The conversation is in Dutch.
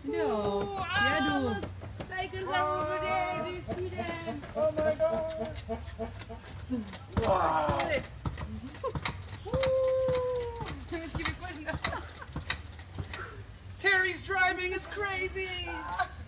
No. Ja, doe. Tigers are over there. Do you see them? Oh my god. Wow. Misschien een question. Terry's driving is crazy.